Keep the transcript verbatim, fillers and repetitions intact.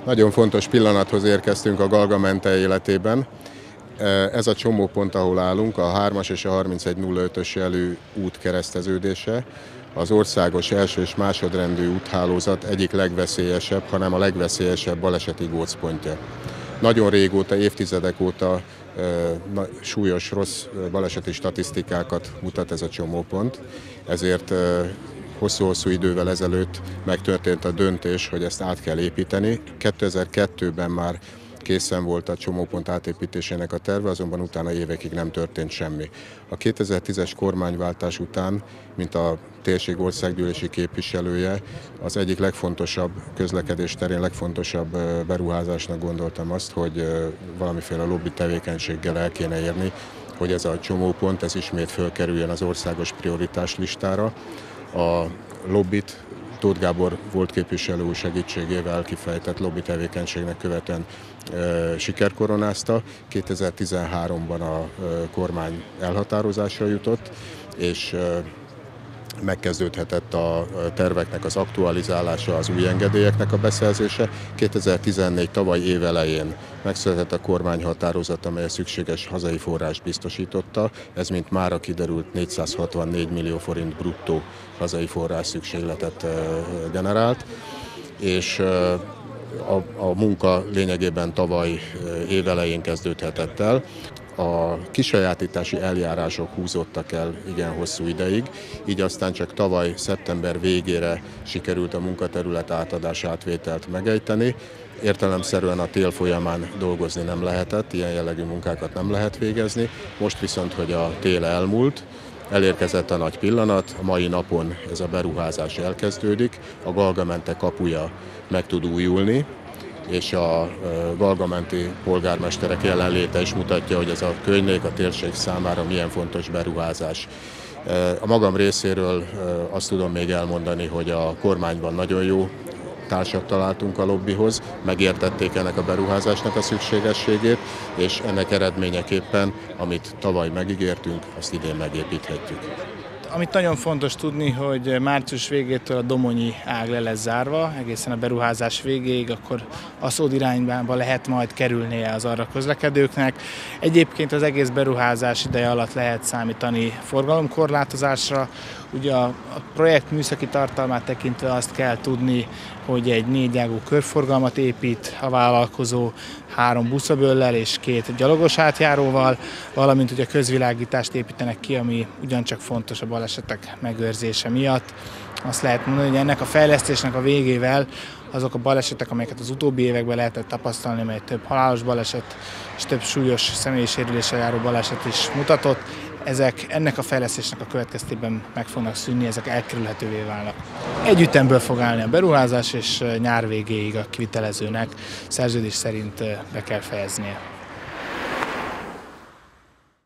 Nagyon fontos pillanathoz érkeztünk a Galga-Mente életében. Ez a csomópont, ahol állunk, a hármas és a harmincegy nulla ötös jelű út kereszteződése, az országos első és másodrendű úthálózat egyik legveszélyesebb, hanem a legveszélyesebb baleseti gócpontja. Nagyon régóta, évtizedek óta e, súlyos, rossz baleseti statisztikákat mutat ez a csomópont, ezért e, hosszú-hosszú idővel ezelőtt megtörtént a döntés, hogy ezt át kell építeni. kétezer-kettőben már készen volt a csomópont átépítésének a terve, azonban utána évekig nem történt semmi. A kétezer-tízes kormányváltás után, mint a térség országgyűlési képviselője, az egyik legfontosabb közlekedés terén legfontosabb beruházásnak gondoltam azt, hogy valamiféle lobby tevékenységgel el kéne érni, hogy ez a csomópont ez ismét fölkerüljön az országos prioritás listára. A lobbit Tóth Gábor volt képviselő úr segítségével kifejtett lobby tevékenységnek követően e, sikerkoronázta. kétezer-tizenháromban a e, kormány elhatározásra jutott, és e, megkezdődhetett a terveknek az aktualizálása, az új engedélyeknek a beszerzése. kétezer-tizennégy tavaly év elején megszületett a kormányhatározat, amely a szükséges hazai forrást biztosította. Ez, mint mára kiderült, négyszázhatvannégy millió forint bruttó hazai forrás szükségletet generált, és a, a munka lényegében tavaly év elején kezdődhetett el. A kisajátítási eljárások húzódtak el igen hosszú ideig, így aztán csak tavaly szeptember végére sikerült a munkaterület átadás átvételt megejteni. Értelemszerűen a tél folyamán dolgozni nem lehetett, ilyen jellegű munkákat nem lehet végezni. Most viszont, hogy a tél elmúlt, elérkezett a nagy pillanat, a mai napon ez a beruházás elkezdődik, a Galga-Mente kapuja meg tud újulni, és a galgamenti polgármesterek jelenléte is mutatja, hogy ez a környék a térség számára milyen fontos beruházás. A magam részéről azt tudom még elmondani, hogy a kormányban nagyon jó társat találtunk a lobbyhoz, megértették ennek a beruházásnak a szükségességét, és ennek eredményeképpen, amit tavaly megígértünk, azt idén megépíthetjük. Amit nagyon fontos tudni, hogy március végétől a domonyi ág le lesz zárva, egészen a beruházás végéig, akkor a Szód irányba lehet majd kerülnie az arra közlekedőknek. Egyébként az egész beruházás ideje alatt lehet számítani forgalomkorlátozásra. Ugye a projekt műszaki tartalmát tekintve azt kell tudni, hogy egy négyágú körforgalmat épít a vállalkozó, három buszöböllel és két gyalogos átjáróval, valamint ugye közvilágítást építenek ki, ami ugyancsak fontos a balesetek megőrzése miatt. Azt lehet mondani, hogy ennek a fejlesztésnek a végével azok a balesetek, amelyeket az utóbbi években lehetett tapasztalni, mely több halálos baleset és több súlyos személyi sérüléssel járó baleset is mutatott, ezek ennek a fejlesztésnek a következtében meg fognak szűnni, ezek elkerülhetővé válnak. Egy ütemből fog állni a beruházás, és nyár végéig a kivitelezőnek szerződés szerint be kell fejeznie.